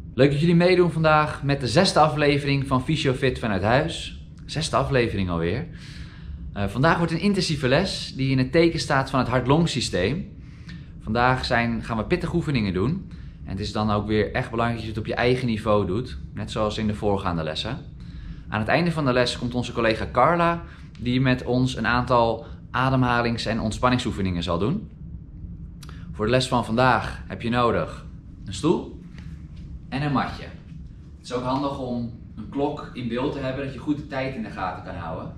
Leuk dat jullie meedoen vandaag met de 6e aflevering van Fysiofit vanuit huis. 6e aflevering alweer. Vandaag wordt een intensieve les die in het teken staat van het hart-long systeem. Vandaag gaan we pittige oefeningen doen. En het is dan ook weer echt belangrijk dat je het op je eigen niveau doet. Net zoals in de voorgaande lessen. Aan het einde van de les komt onze collega Carla, die met ons een aantal ademhalings- en ontspanningsoefeningen zal doen. Voor de les van vandaag heb je nodig een stoel en een matje. Het is ook handig om een klok in beeld te hebben, dat je goed de tijd in de gaten kan houden.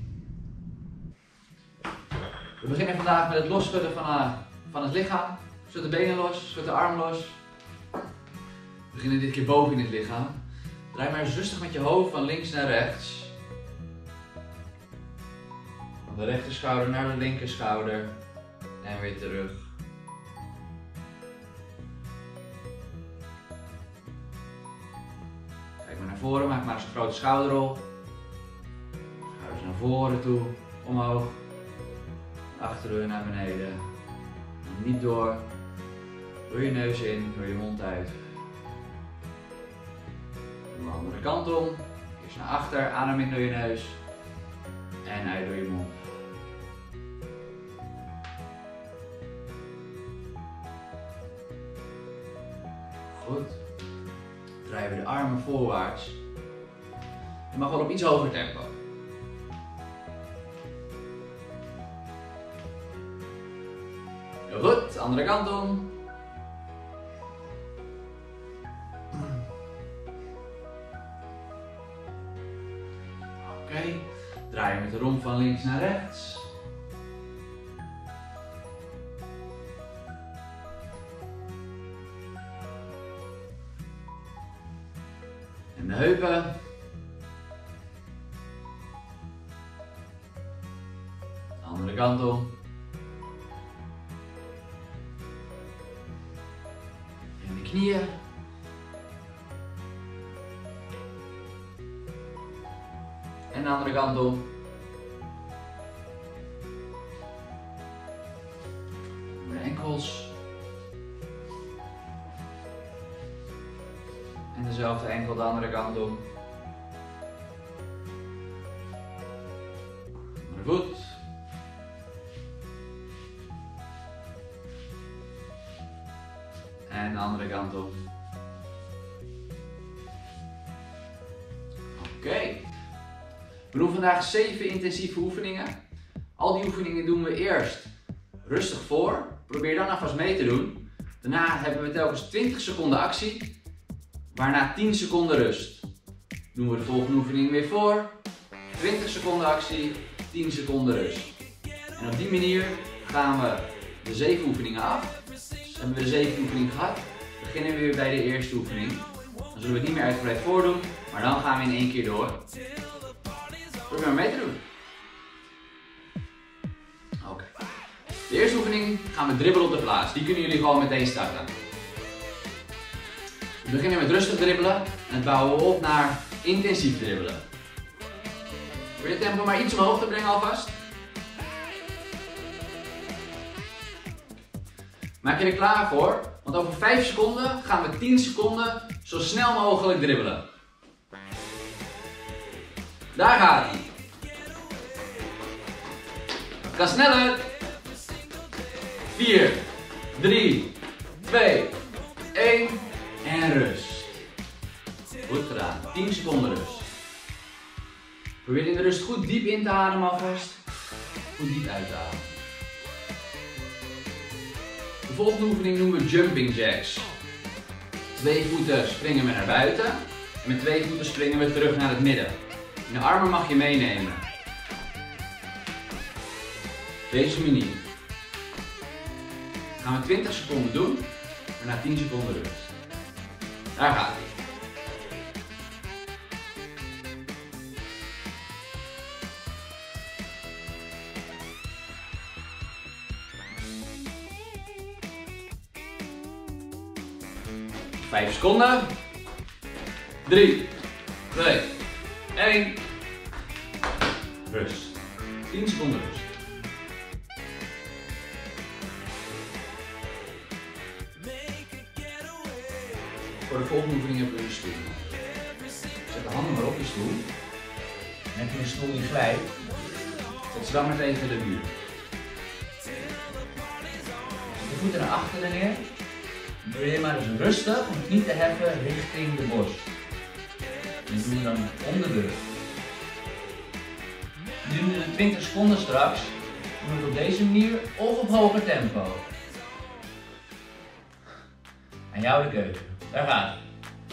We beginnen vandaag met het losschudden van het lichaam. Schud de benen los, schud de arm los. We beginnen dit keer boven in het lichaam. Draai maar eens rustig met je hoofd van links naar rechts. Van de rechterschouder naar de linkerschouder. En weer terug. Kijk maar naar voren, maak maar eens een grote schouderrol. Schouders naar voren toe, omhoog. Achteren naar beneden. Niet door. Door je neus in, door je mond uit. De andere kant om. Eerst naar achter, adem in door je neus. En uit door je mond. Goed. Draaien we de armen voorwaarts. Je mag wel op iets hoger tempo. Heel goed, andere kant om. Oké, draai je met de romp van links naar rechts. En de heupen. De andere kant om. En de knieën. En de andere kant om. De enkels. En dezelfde enkel de andere kant om. De voet. En de andere kant op. Oké. We doen vandaag 7 intensieve oefeningen. Al die oefeningen doen we eerst rustig voor. Probeer dan alvast mee te doen. Daarna hebben we telkens 20 seconden actie. Waarna 10 seconden rust. Doen we de volgende oefening weer voor. 20 seconden actie, 10 seconden rust. En op die manier gaan we de 7 oefeningen af. Dus hebben we de 7 oefeningen gehad. Beginnen we weer bij de eerste oefening. Dan zullen we het niet meer uitgebreid voordoen, maar dan gaan we in één keer door. Probeer maar mee te doen. Oké. De eerste oefening gaan we dribbelen op de plaats. Die kunnen jullie gewoon meteen starten. We beginnen met rustig dribbelen en het bouwen we op naar intensief dribbelen. Wil je het tempo maar iets omhoog te brengen alvast? Maak je er klaar voor, want over 5 seconden gaan we 10 seconden zo snel mogelijk dribbelen. Daar gaat hij. Het kan sneller. 4, 3, 2, 1 en rust. Goed gedaan. 10 seconden rust. Probeer in de rust goed diep in te ademen alvast. Goed diep uit te ademen. De volgende oefening noemen we jumping jacks. 2 voeten springen we naar buiten. En met 2 voeten springen we terug naar het midden. En de armen mag je meenemen. Deze manier. Dat gaan we 20 seconden doen. En na 10 seconden rust. Daar gaat hij. Vijf seconden. 3, 2, 1. Rust. 10 seconden rust. Voor de volgende oefening hebben we een stoel. Zet de handen maar op je stoel. En heb je een stoel die glijdt, zet ze dan maar tegen de muur. De voeten naar achteren neer. Probeer maar eens rustig om het niet te heffen richting de borst. Dat doen we dan om de rug. Nu doen we de 20 seconden straks. Doen we het op deze manier of op hoger tempo. Aan jou de keuze. Daar gaat het.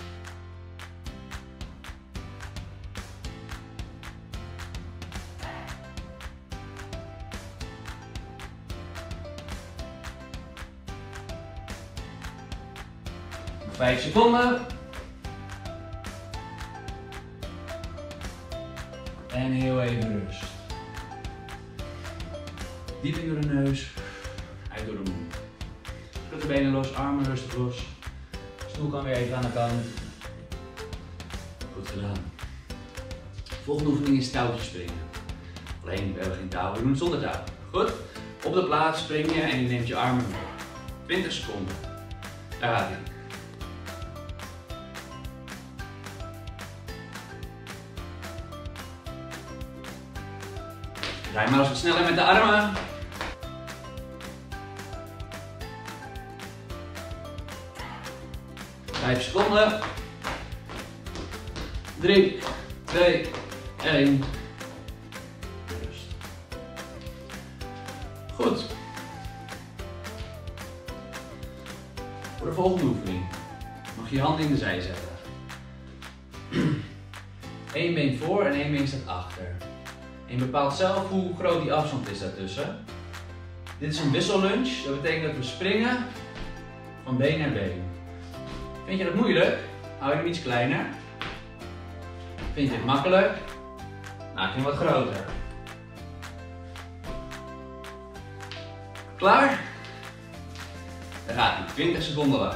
Nog 5 seconden. En heel even rust. Diep in door de neus, uit door de mond. Schud de benen los, armen rustig los. Stoel kan weer even aan de kant. Goed gedaan. Volgende oefening is touwtjes springen. Alleen, we hebben geen touw, we doen het zonder touw. Goed? Op de plaats spring je en je neemt je armen mee. 20 seconden. Daar gaat hij. Draai maar eens wat sneller met de armen. Vijf seconden. 3, 2, 1. Rust. Goed. Voor de volgende oefening mag je je handen in de zij zetten. Eén been voor en één been staat achter. En je bepaalt zelf hoe groot die afstand is daartussen. Dit is een wissellunge, dat betekent dat we springen van been naar been. Vind je dat moeilijk? Hou je hem iets kleiner. Vind je het makkelijk? Maak je hem wat groter. Klaar? Dan gaat hij 20 seconden lang.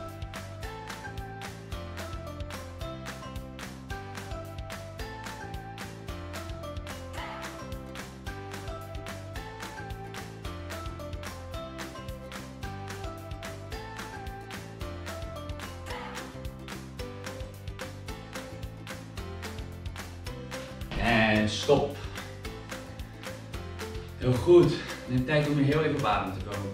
En stop. Heel goed. Neem tijd om weer heel even op adem te komen.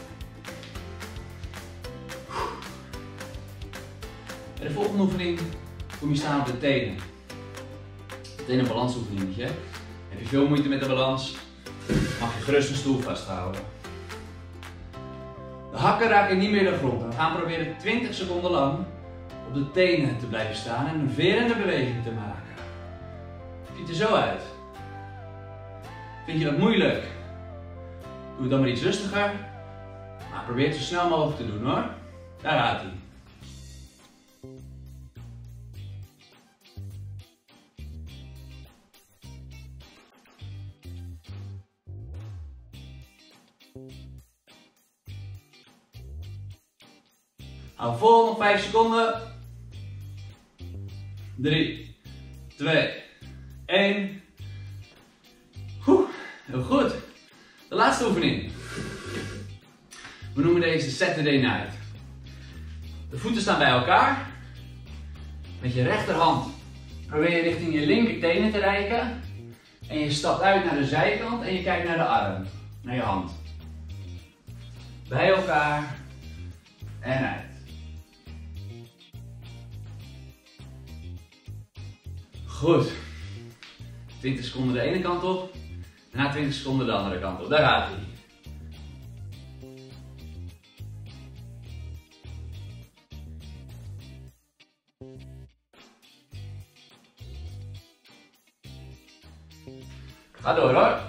Bij de volgende oefening kom je staan op de tenen. Meteen een balansoefeningetje. Heb je veel moeite met de balans, mag je gerust een stoel vasthouden. De hakken raken niet meer de grond. We gaan proberen 20 seconden lang op de tenen te blijven staan en een verende beweging te maken. Ziet er zo uit. Vind je dat moeilijk? Doe het dan maar iets rustiger. Maar probeer het zo snel mogelijk te doen hoor. Daar gaat hij. Hou vol, nog 5 seconden. 3, 2, 1. Heel goed. De laatste oefening. We noemen deze Saturday Night. De voeten staan bij elkaar. Met je rechterhand probeer je richting je linkertenen te reiken. En je stapt uit naar de zijkant en je kijkt naar de arm. Naar je hand. Bij elkaar. En uit. Goed. 20 seconden de ene kant op. Na 20 seconden de andere kant op. Daar gaat hij. Ga door hoor.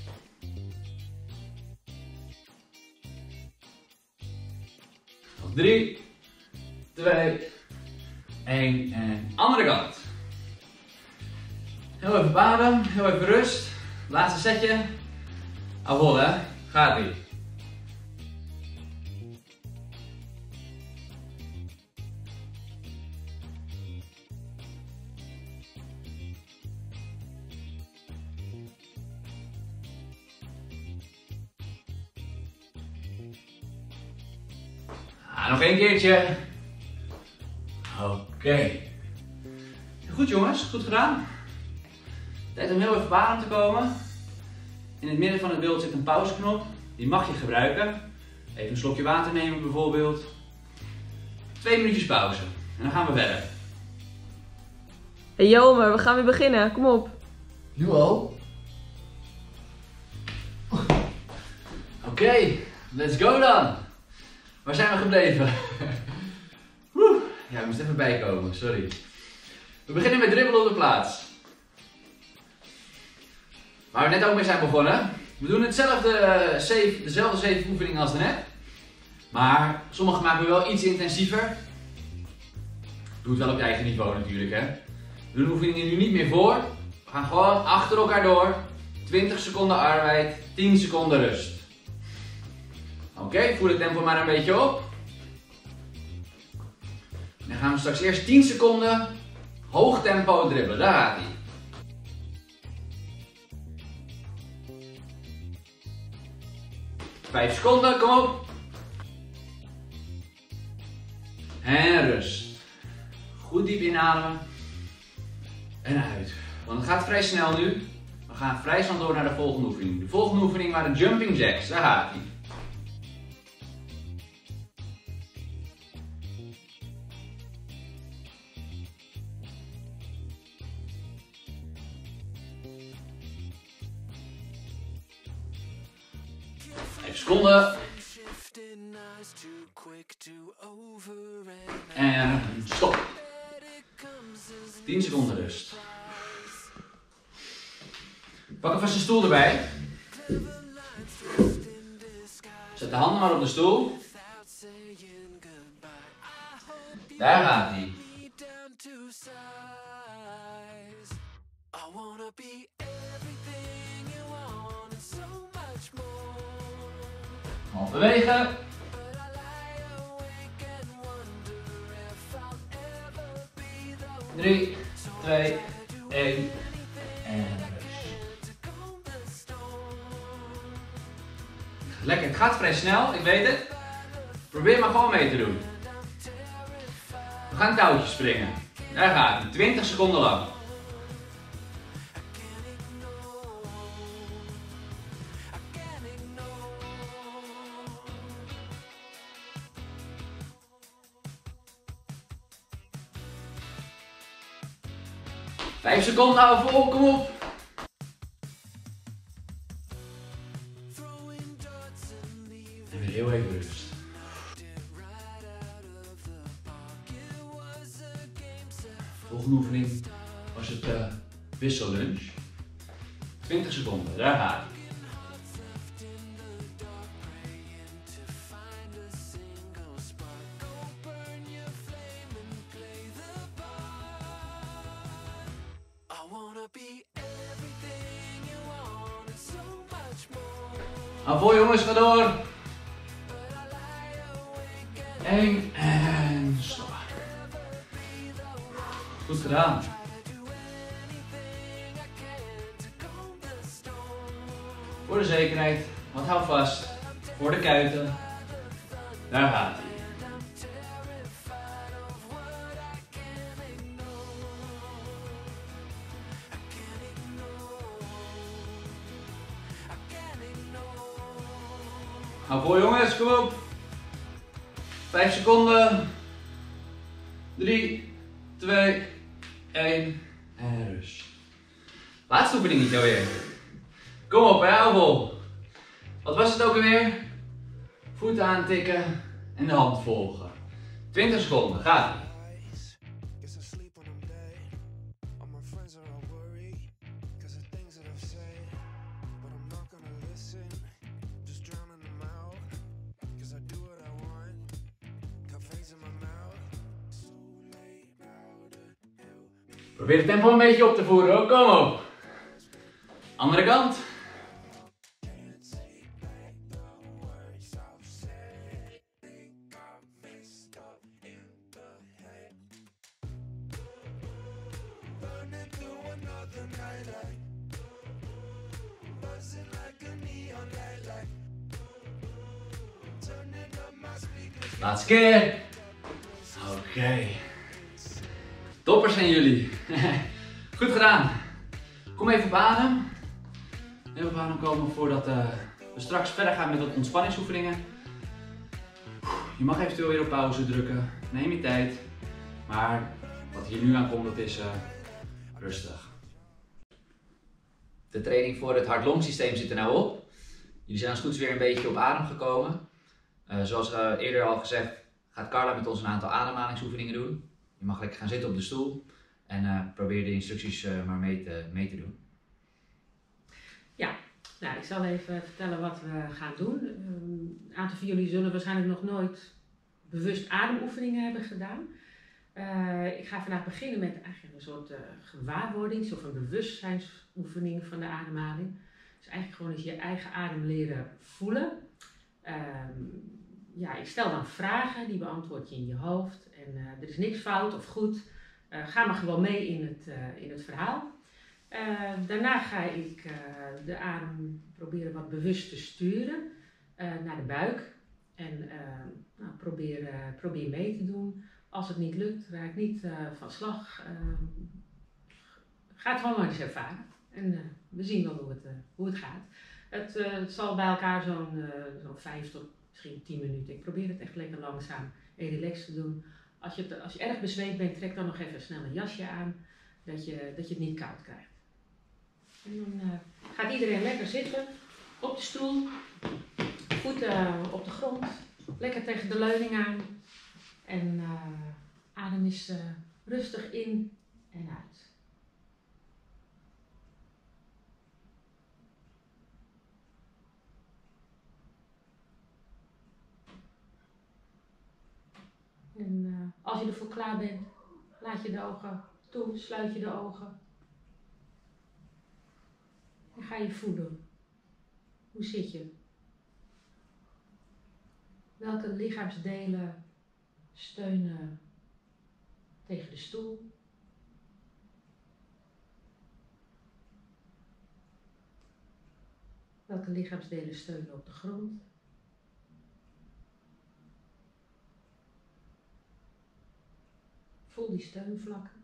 Nog 3, 2, 1 en andere kant. Heel even op adem, heel even rust. Laatste setje. Hou vol hè. Gaat ie. Nog één keertje. Oké. Goed jongens, goed gedaan. Tijd om heel even op adem te komen. In het midden van het beeld zit een pauzeknop. Die mag je gebruiken. Even een slokje water nemen bijvoorbeeld. 2 minuutjes pauze. En dan gaan we verder. Hey Jomer, we gaan weer beginnen. Kom op. Nu al? Oké, let's go dan. Waar zijn we gebleven? Ja, ik moest even bijkomen, sorry. We beginnen met dribbelen op de plaats. Waar we net ook mee zijn begonnen. We doen dezelfde 7 oefeningen als net. Maar sommige maken we wel iets intensiever. Doe het wel op je eigen niveau natuurlijk hè. We doen de oefeningen nu niet meer voor. We gaan gewoon achter elkaar door. 20 seconden arbeid, 10 seconden rust. Oké, voer het tempo maar een beetje op. En dan gaan we straks eerst 10 seconden hoog tempo dribbelen. Daar gaat hij. Vijf seconden, kom op. En rust. Goed diep inademen. En uit. Want het gaat vrij snel nu. We gaan vrij snel door naar de volgende oefening. De volgende oefening waren de jumping jacks. Daar gaat hij. Vijf seconden. En stop. 10 seconden rust. Pak alvast een stoel erbij. Zet de handen maar op de stoel. Daar gaat hij. Half bewegen. 3, 2, 1 en rust. Lekker, het gaat vrij snel, ik weet het. Probeer maar gewoon mee te doen. We gaan touwtjes springen. Daar gaat hij, 20 seconden lang. Vijf seconden houden vol, kom op. En weer heel even rust. Volgende oefening was het wissellunch. 20 seconden, daar gaat hij. Hou vol jongens, ga door. 1 en stop. Goed gedaan. Voor de zekerheid, want hou vast. Voor de kuiten. Daar gaat hij. Hou vol jongens, kom op. 5 seconden. 3, 2, 1 en rust. Laatste oefeningetje alweer. Kom op, hou vol. Wat was het ook alweer? Voeten aantikken en de hand volgen. 20 seconden, gaat ie. Probeer het tempo een beetje op te voeren hoor, kom op. Andere kant. Laatste keer. Oké. Toppers zijn jullie. Goed gedaan. Kom even op adem. Even op adem komen voordat we straks verder gaan met wat ontspanningsoefeningen. Je mag eventueel weer op pauze drukken. Neem je tijd. Maar wat hier nu aan komt, dat is rustig. De training voor het hart-longsysteem zit er nou op. Jullie zijn als het goed is weer een beetje op adem gekomen. Zoals eerder al gezegd, gaat Carla met ons een aantal ademhalingsoefeningen doen. Je mag lekker gaan zitten op de stoel en probeer de instructies maar mee te doen. Ja, nou, ik zal even vertellen wat we gaan doen. Een aantal van jullie zullen waarschijnlijk nog nooit bewust ademoefeningen hebben gedaan. Ik ga vandaag beginnen met eigenlijk een soort gewaarwordings- of een bewustzijnsoefening van de ademhaling. Dus eigenlijk gewoon eens je eigen adem leren voelen. Ik stel dan vragen, die beantwoord je in je hoofd. En er is niks fout of goed. Ga maar gewoon mee in het verhaal. Daarna ga ik de adem proberen wat bewust te sturen naar de buik. En probeer mee te doen. Als het niet lukt, raak niet van slag. Ga het gewoon maar eens ervaren. En we zien wel hoe het gaat. Het zal bij elkaar zo'n 5 tot misschien 10 minuten. Ik probeer het echt lekker langzaam en relaxed te doen. Als je erg bezweet bent, trek dan nog even snel een jasje aan. Dat je het niet koud krijgt. En dan gaat iedereen lekker zitten op de stoel. Voeten op de grond. Lekker tegen de leuning aan. En adem eens rustig in en uit. En als je ervoor klaar bent, laat je de ogen toe, sluit je de ogen. En ga je voelen. Hoe zit je? Welke lichaamsdelen steunen tegen de stoel? Welke lichaamsdelen steunen op de grond? Voel die steunvlakken.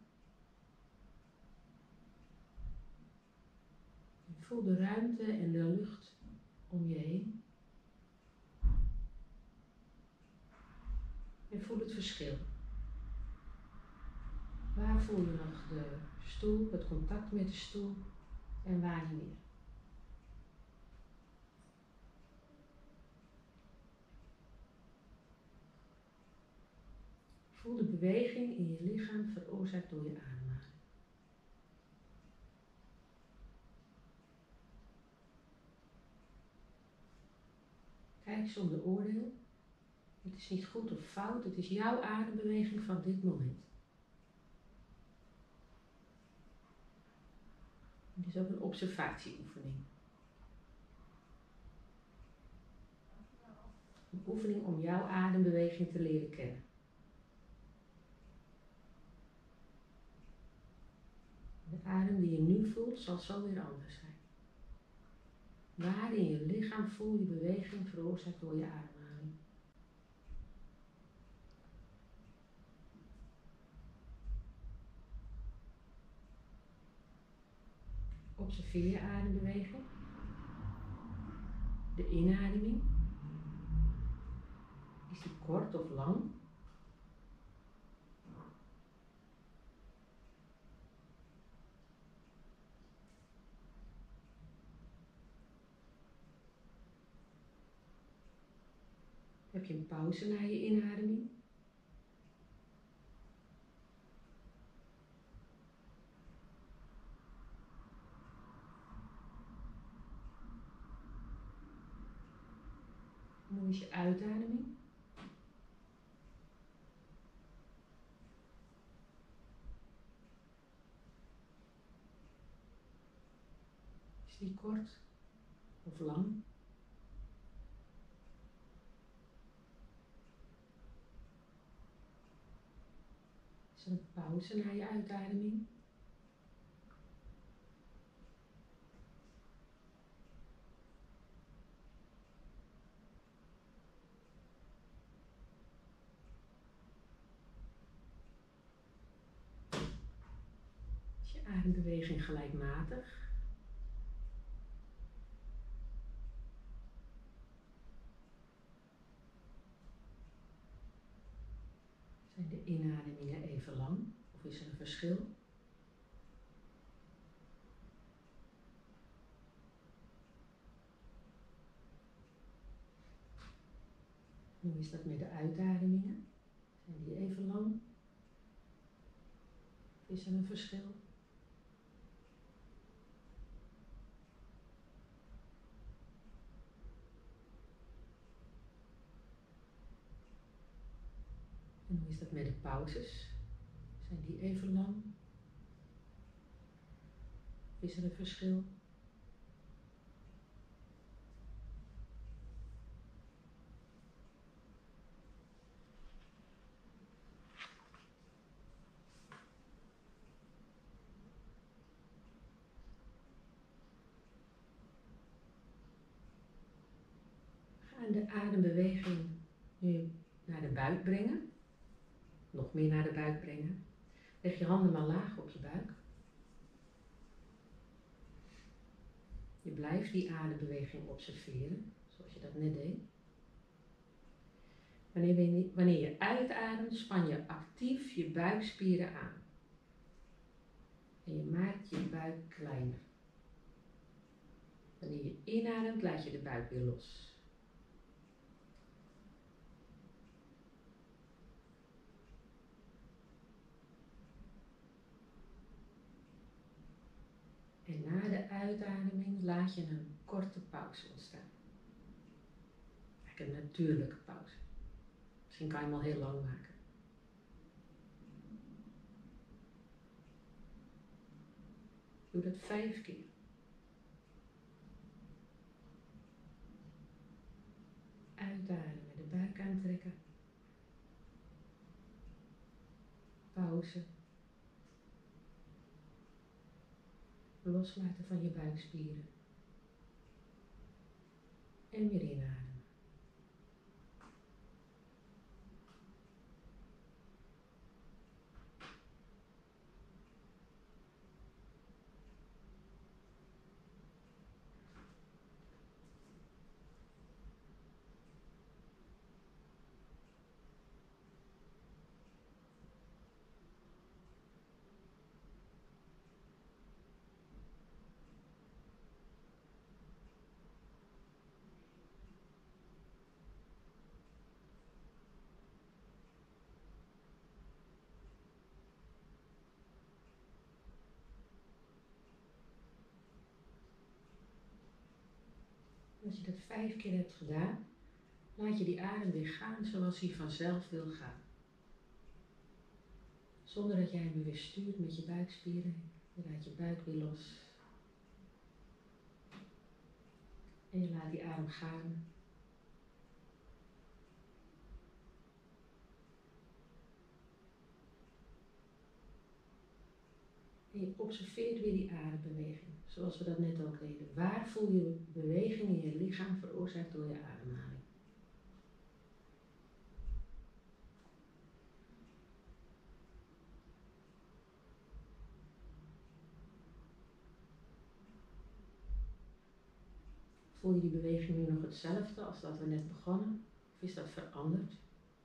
En voel de ruimte en de lucht om je heen. En voel het verschil. Waar voel je nog de stoel, het contact met de stoel en waar niet meer? Voel de beweging in je lichaam veroorzaakt door je ademhaling. Kijk zonder oordeel. Het is niet goed of fout, het is jouw adembeweging van dit moment. Het is ook een observatieoefening. Een oefening om jouw adembeweging te leren kennen. De adem die je nu voelt zal zo weer anders zijn. Waar in je lichaam voel je beweging veroorzaakt door je ademhaling. Observeer je adembeweging. De inademing. Is die kort of lang? Heb je een pauze na je inademing? En hoe is je uitademing? Is die kort of lang? Is er een pauze na je uitademing? je adembeweging gelijkmatig. Zijn de inademingen even lang of is er een verschil? Hoe is dat met de uitademingen? Zijn die even lang? Is er een verschil? En hoe is dat met de pauzes? Zijn die even lang? Is er een verschil? Ga de adembeweging nu naar de buik brengen. Nog meer naar de buik brengen. Leg je handen maar laag op je buik. Je blijft die adembeweging observeren, zoals je dat net deed. Wanneer je uitademt, span je actief je buikspieren aan. En je maakt je buik kleiner. Wanneer je inademt, laat je de buik weer los. En na de uitademing laat je een korte pauze ontstaan. Eigenlijk een natuurlijke pauze. Misschien kan je hem al heel lang maken. Doe dat 5 keer. Uitademen, de buik aantrekken. Pauze. Loslaten van je buikspieren. En weer inademen. Als je dat 5 keer hebt gedaan, laat je die adem weer gaan zoals hij vanzelf wil gaan. Zonder dat jij hem weer stuurt met je buikspieren. Je laat je buik weer los. En je laat die adem gaan. En je observeert weer die adembeweging, zoals we dat net ook deden. Waar voel je beweging in je lichaam veroorzaakt door je ademhaling? Voel je die beweging nu nog hetzelfde als dat we net begonnen? Of is dat veranderd?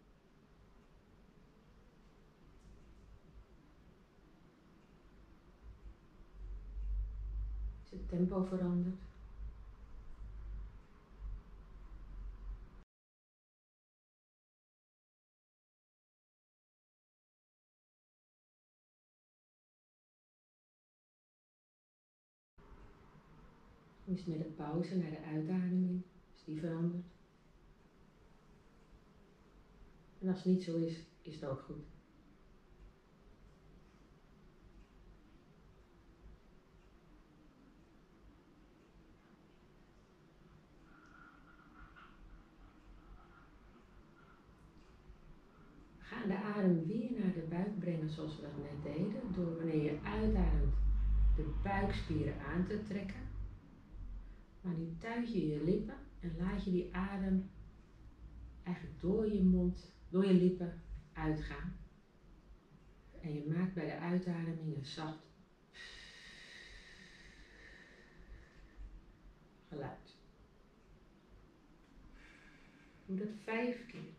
Is het tempo veranderd? Hoe is het met de pauze naar de uitademing? Is die veranderd? En als het niet zo is, is het ook goed. Ga de adem weer naar de buik brengen zoals we dat net deden. Door wanneer je uitademt de buikspieren aan te trekken. Maar nu tuit je je lippen en laat je die adem eigenlijk door je mond, door je lippen uitgaan. En je maakt bij de uitademing een zacht geluid. Doe dat 5 keer.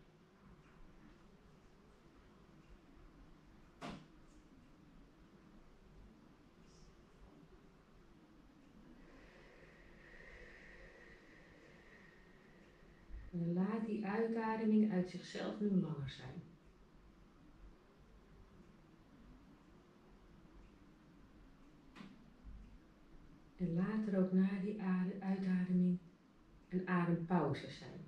En laat die uitademing uit zichzelf nu langer zijn. En laat er ook na die uitademing een adempauze zijn.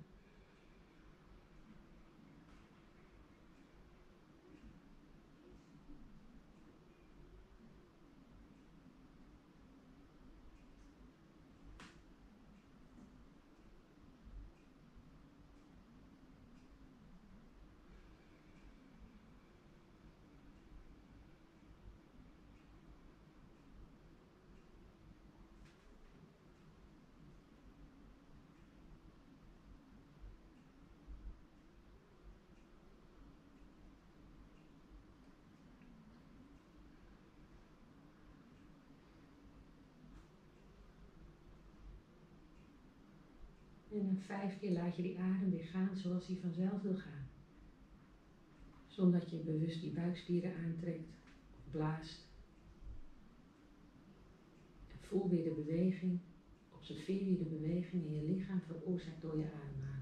En dan 5 keer laat je die adem weer gaan zoals die vanzelf wil gaan. Zonder dat je bewust die buikspieren aantrekt of blaast. En voel weer de beweging. Observeer je de beweging in je lichaam veroorzaakt door je ademhaling.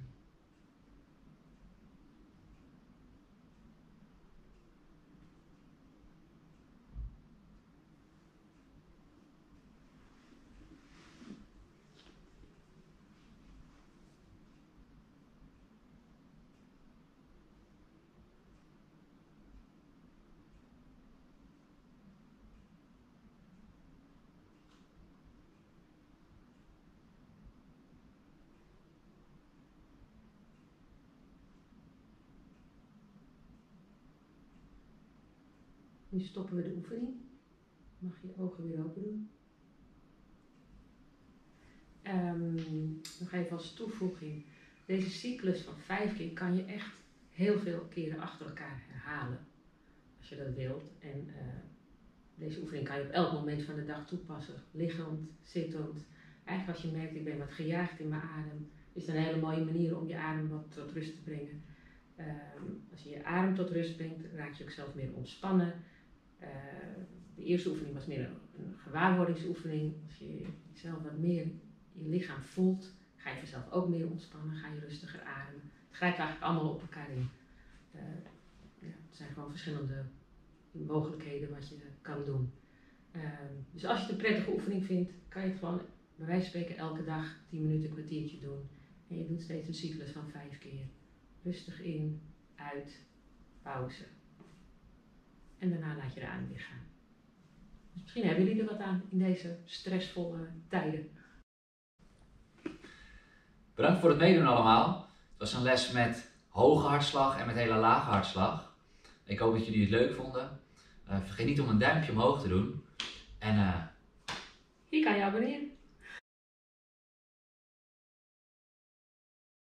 Nu stoppen we de oefening. Mag je ogen weer open doen. Nog even als toevoeging. Deze cyclus van 5 keer kan je echt heel veel keren achter elkaar herhalen. Als je dat wilt. En deze oefening kan je op elk moment van de dag toepassen. Liggend, zittend. Eigenlijk als je merkt, ik ben wat gejaagd in mijn adem. Is het een hele mooie manier om je adem wat tot rust te brengen. Als je je adem tot rust brengt, raak je ook zelf meer ontspannen. De eerste oefening was meer een gewaarwordingsoefening. Als je zelf wat meer je lichaam voelt, ga je vanzelf ook meer ontspannen, ga je rustiger ademen. Het grijpt eigenlijk allemaal op elkaar in. Het zijn gewoon verschillende mogelijkheden wat je kan doen. Dus als je het een prettige oefening vindt, kan je het gewoon bij wijze van spreken elke dag 10 minuten, een kwartiertje doen. En je doet steeds een cyclus van 5 keer. Rustig in, uit, pauze. En daarna laat je de adem weer gaan. Dus misschien hebben jullie er wat aan in deze stressvolle tijden. Bedankt voor het meedoen allemaal. Het was een les met hoge hartslag en met hele lage hartslag. Ik hoop dat jullie het leuk vonden. Vergeet niet om een duimpje omhoog te doen. En Hier kan je abonneren.